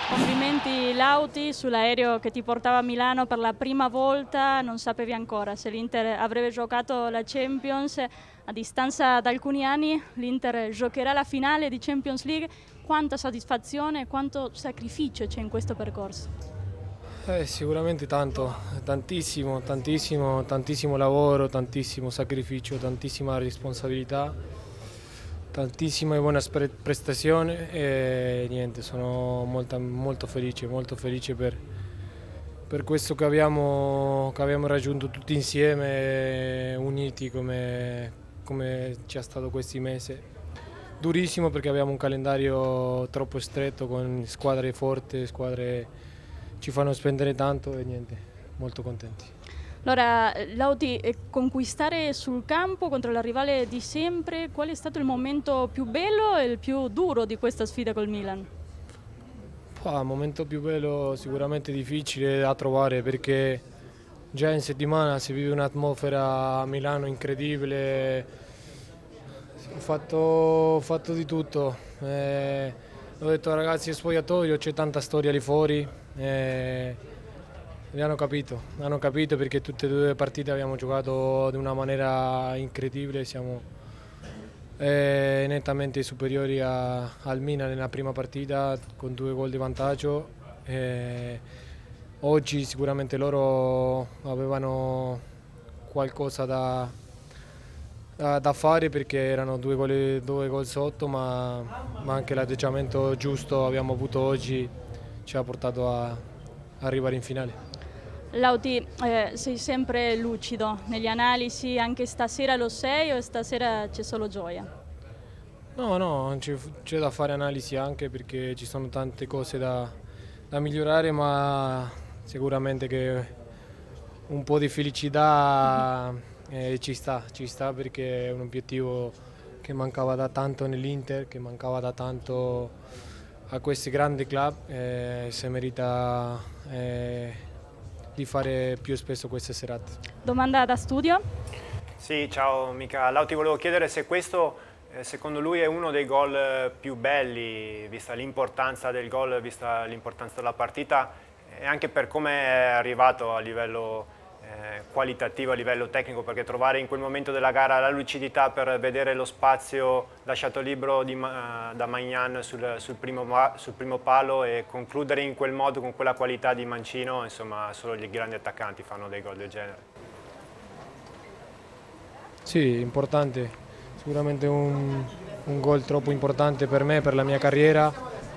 Complimenti Lauti sull'aereo che ti portava a Milano per la prima volta, non sapevi ancora se l'Inter avrebbe giocato la Champions, a distanza da alcuni anni l'Inter giocherà la finale di Champions League, quanta soddisfazione e quanto sacrificio c'è in questo percorso? Sicuramente tanto, tantissimo, tantissimo, tantissimo lavoro, tantissimo sacrificio, tantissima responsabilità, tantissima e buona prestazione e niente, sono molto felice per questo che abbiamo raggiunto tutti insieme, uniti come ci è stato questi mesi. Durissimo perché abbiamo un calendario troppo stretto con squadre forti, squadre ci fanno spendere tanto e niente, molto contenti. Allora, Lauti, conquistare sul campo contro la rivale di sempre, qual è stato il momento più bello e il più duro di questa sfida col Milan? Il momento più bello sicuramente difficile da trovare perché già in settimana si vive un'atmosfera a Milano incredibile, ho fatto di tutto, ho detto ai ragazzi del spogliatoio c'è tanta storia lì fuori. Hanno capito perché tutte e due le partite abbiamo giocato di una maniera incredibile, siamo nettamente superiori al Milan nella prima partita con 2 gol di vantaggio. Oggi sicuramente loro avevano qualcosa da fare perché erano 2 gol sotto, ma anche l'atteggiamento giusto abbiamo avuto oggi ci ha portato a arrivare in finale. Lauti, sei sempre lucido nelle analisi, anche stasera lo sei o stasera c'è solo gioia? No, c'è da fare analisi anche perché ci sono tante cose da migliorare, ma sicuramente che un po' di felicità ci sta perché è un obiettivo che mancava da tanto nell'Inter, che mancava da tanto a questi grandi club, si merita di fare più spesso queste serate. Domanda da studio? Sì, ciao Mica. Lauti, volevo chiedere se questo secondo lui è uno dei gol più belli, vista l'importanza del gol, vista l'importanza della partita e anche per come è arrivato a livello qualitativo, a livello tecnico, perché trovare in quel momento della gara la lucidità per vedere lo spazio lasciato libero da Maignan sul primo palo e concludere in quel modo con quella qualità di Mancino, insomma solo gli grandi attaccanti fanno dei gol del genere. Sì, importante, sicuramente un gol troppo importante per me, per la mia carriera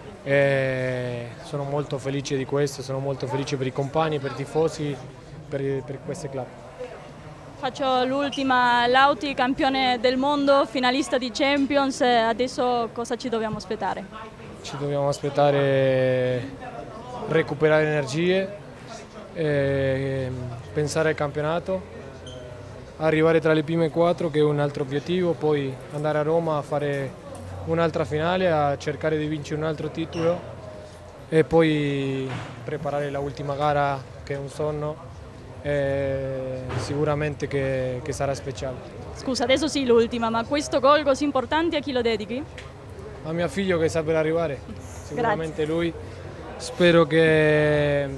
e sono molto felice di questo, sono molto felice per i compagni, per i tifosi, per questi club. Faccio l'ultima, Lauti, campione del mondo, finalista di Champions, adesso cosa ci dobbiamo aspettare? Ci dobbiamo aspettare recuperare energie, pensare al campionato, arrivare tra le prime 4 che è un altro obiettivo, poi andare a Roma a fare un'altra finale, a cercare di vincere un altro titolo e poi preparare l'ultima gara che è un sogno. Sicuramente che sarà speciale. Scusa, adesso sì l'ultima, ma questo gol così importante a chi lo dedichi? A mio figlio che sta per arrivare, sicuramente Grazie. lui. Spero che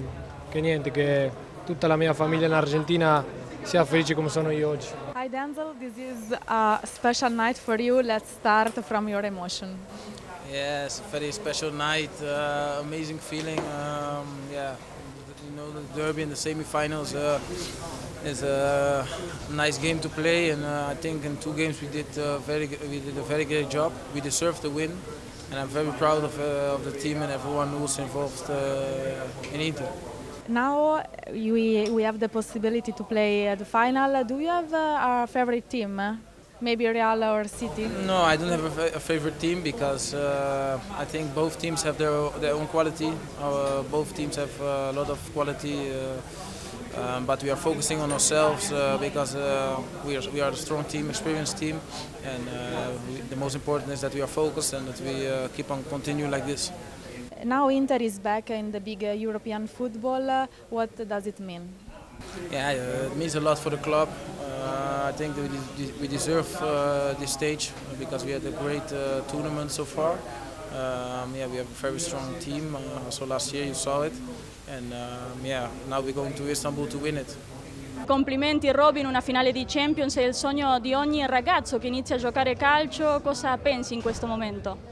tutta la mia famiglia in Argentina sia felice come sono io oggi. Hi Denzel, this is a special night for you. Let's start from your emotion. Yeah, it's a very special night, amazing feeling. Yeah, you know, the derby and the semi-finals is a nice game to play, and I think in 2 games we did a very great job. We deserved the win, and I'm very proud of the team and everyone who was involved in Inter. Now we have the possibility to play the final. Do you have a favorite team? Maybe Real or City? No, I don't have a favorite team because I think both teams have their own quality. Both teams have a lot of quality, but we are focusing on ourselves because we are a strong team, experienced team, and the most important is that we are focused and that we keep on continuing like this. Now Inter is back in the big European football. What does it mean? Yeah, it means a lot for the club. I think that we deserve this stage because we had a great tournament so far. Yeah, we have a very strong team. So last year you saw it, and yeah, now we're going to Istanbul to win it. Complimenti Robin, una finale di Champions è il sogno di ogni ragazzo che inizia a giocare calcio. Cosa pensi in questo momento?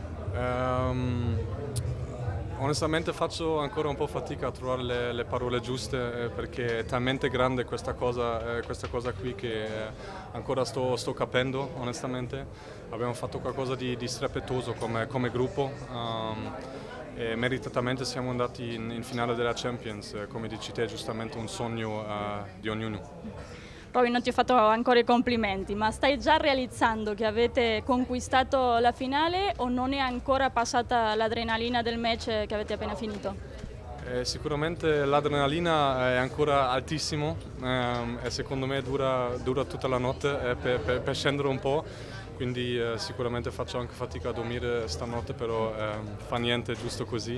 Onestamente faccio ancora un po' fatica a trovare le parole giuste perché è talmente grande questa cosa qui che ancora sto capendo onestamente. Abbiamo fatto qualcosa di strepitoso come gruppo e meritatamente siamo andati in finale della Champions, come dici te, giustamente un sogno di ognuno. Robin, non ti ho fatto ancora i complimenti, ma stai già realizzando che avete conquistato la finale o non è ancora passata l'adrenalina del match che avete appena finito? Sicuramente l'adrenalina è ancora altissimo e secondo me dura tutta la notte per scendere un po', quindi sicuramente faccio anche fatica a dormire stanotte, però fa niente, è giusto così.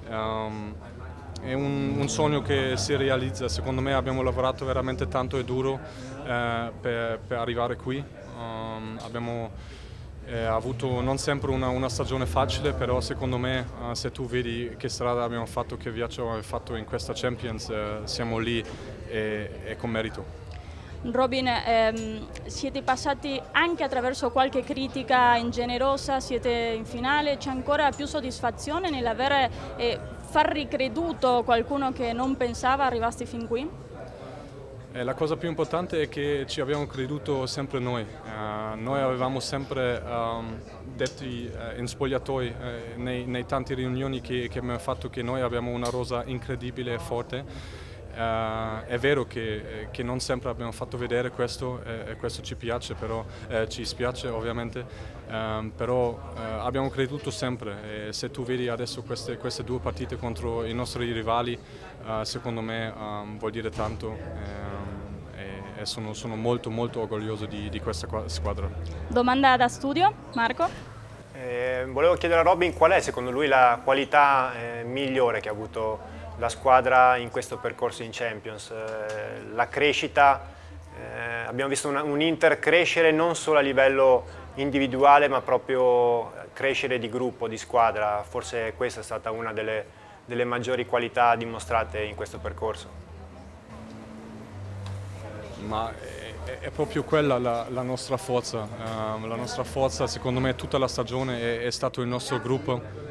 È un sogno che si realizza, secondo me abbiamo lavorato veramente tanto e duro per arrivare qui. Abbiamo avuto non sempre una stagione facile, però secondo me se tu vedi che strada abbiamo fatto, che viaggio abbiamo fatto in questa Champions, siamo lì e con merito. Robin, siete passati anche attraverso qualche critica ingenerosa, siete in finale, c'è ancora più soddisfazione nell'avere far ricreduto qualcuno che non pensava arrivasti fin qui? La cosa più importante è che ci abbiamo creduto sempre noi. Noi avevamo sempre detto in spogliatoi, nei tanti riunioni che abbiamo fatto, che noi abbiamo una rosa incredibile e forte. È vero che non sempre abbiamo fatto vedere questo e questo ci piace, però ci spiace ovviamente, però abbiamo creduto sempre e se tu vedi adesso queste due partite contro i nostri rivali, secondo me vuol dire tanto e sono molto orgoglioso di questa squadra. Domanda da studio, Marco? Volevo chiedere a Robin qual è secondo lui la qualità migliore che ha avuto la squadra in questo percorso in Champions, la crescita, abbiamo visto un Inter crescere non solo a livello individuale ma proprio crescere di gruppo, di squadra, forse questa è stata una delle maggiori qualità dimostrate in questo percorso. Ma è proprio quella la nostra forza, secondo me tutta la stagione è stato il nostro gruppo.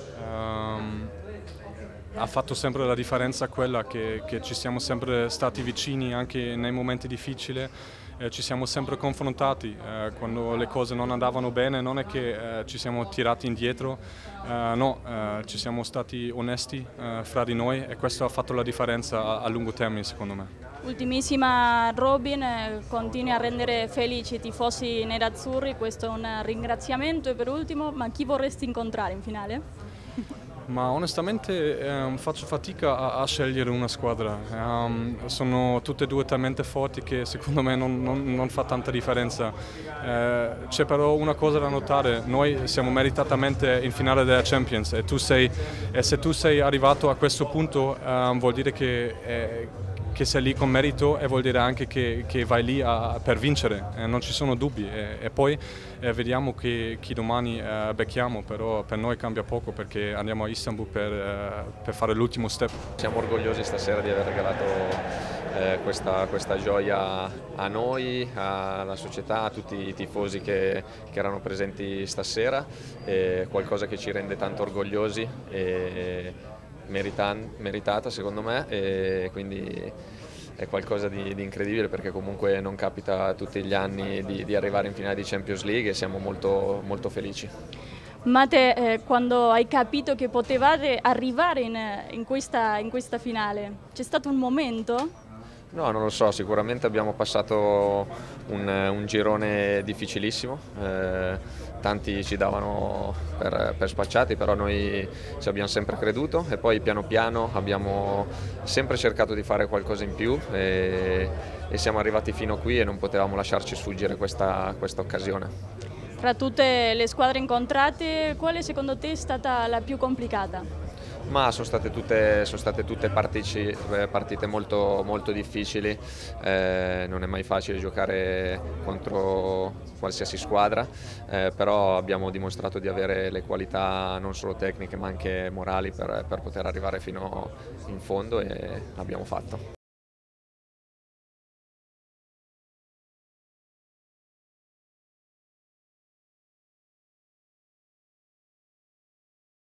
Ha fatto sempre la differenza quella che ci siamo sempre stati vicini anche nei momenti difficili, ci siamo sempre confrontati quando le cose non andavano bene, non è che ci siamo tirati indietro, no, ci siamo stati onesti fra di noi e questo ha fatto la differenza a lungo termine secondo me. Ultimissima Robin, continui a rendere felici i tifosi nerazzurri, questo è un ringraziamento e per ultimo, ma chi vorresti incontrare in finale? Ma onestamente faccio fatica a scegliere una squadra, sono tutte e due talmente forti che secondo me non fa tanta differenza. C'è però una cosa da notare, noi siamo meritatamente in finale della Champions e se tu sei arrivato a questo punto vuol dire che sei lì con merito e vuol dire anche che vai lì per vincere, non ci sono dubbi e poi vediamo chi domani becchiamo, però per noi cambia poco perché andiamo a Istanbul per fare l'ultimo step. Siamo orgogliosi stasera di aver regalato questa gioia a noi, alla società, a tutti i tifosi che erano presenti stasera, qualcosa che ci rende tanto orgogliosi e meritata secondo me e quindi è qualcosa di incredibile perché comunque non capita tutti gli anni di arrivare in finale di Champions League e siamo molto felici. Mate, quando hai capito che potevate arrivare in questa finale, c'è stato un momento? No, non lo so, sicuramente abbiamo passato un girone difficilissimo, tanti ci davano per spacciati, però noi ci abbiamo sempre creduto e poi piano piano abbiamo sempre cercato di fare qualcosa in più e siamo arrivati fino qui e non potevamo lasciarci sfuggire questa occasione. Tra tutte le squadre incontrate, quale secondo te è stata la più complicata? Ma sono state tutte partite molto, molto difficili, non è mai facile giocare contro qualsiasi squadra, però abbiamo dimostrato di avere le qualità non solo tecniche ma anche morali per poter arrivare fino in fondo e l'abbiamo fatto.